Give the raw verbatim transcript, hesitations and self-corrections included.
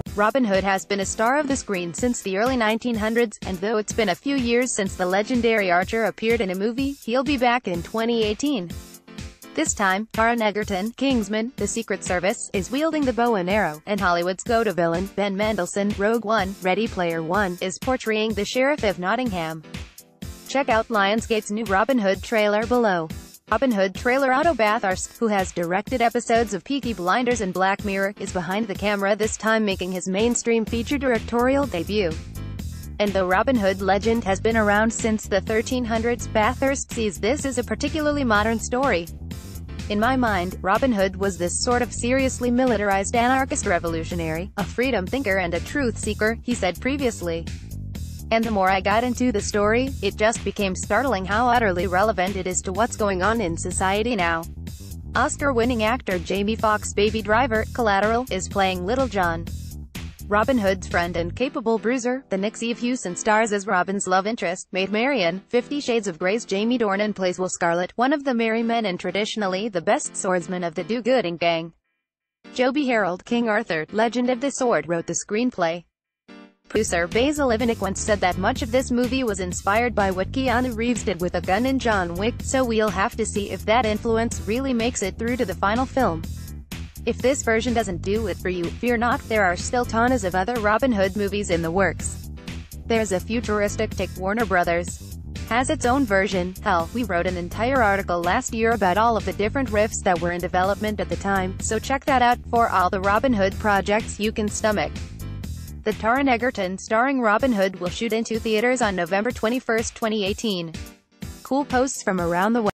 Robin Hood has been a star of the screen since the early nineteen hundreds, and though it's been a few years since the legendary archer appeared in a movie, he'll be back in twenty eighteen. This time, Taron Egerton, Kingsman, The Secret Service, is wielding the bow and arrow, and Hollywood's go-to villain, Ben Mendelsohn, Rogue One, Ready Player One, is portraying the Sheriff of Nottingham. Check out Lionsgate's new Robin Hood trailer below. Robin Hood Trailer Otto Bathurst, who has directed episodes of Peaky Blinders and Black Mirror, is behind the camera this time, making his mainstream feature directorial debut. And though Robin Hood legend has been around since the thirteen hundreds, Bathurst sees this as a particularly modern story. In my mind, Robin Hood was this sort of seriously militarized anarchist revolutionary, a freedom thinker and a truth seeker, he said previously. And the more I got into the story, it just became startling how utterly relevant it is to what's going on in society now. Oscar-winning actor Jamie Foxx's Baby Driver, Collateral, is playing Little John, Robin Hood's friend and capable bruiser. The Nick Hewson stars as Robin's love interest, Maid Marian. Fifty Shades of Grey's Jamie Dornan plays Will Scarlet, one of the merry men and traditionally the best swordsman of the do-gooding gang. Joby Harold, King Arthur, Legend of the Sword, wrote the screenplay. Producer Basil Ivanic once said that much of this movie was inspired by what Keanu Reeves did with a gun in John Wick, so we'll have to see if that influence really makes it through to the final film. If this version doesn't do it for you, fear not, there are still tons of other Robin Hood movies in the works. There's a futuristic take Warner Brothers has its own version. Hell, we wrote an entire article last year about all of the different riffs that were in development at the time, so check that out for all the Robin Hood projects you can stomach. The Taron Egerton starring Robin Hood will shoot into theaters on November twenty-first, twenty eighteen. Cool posts from around the web.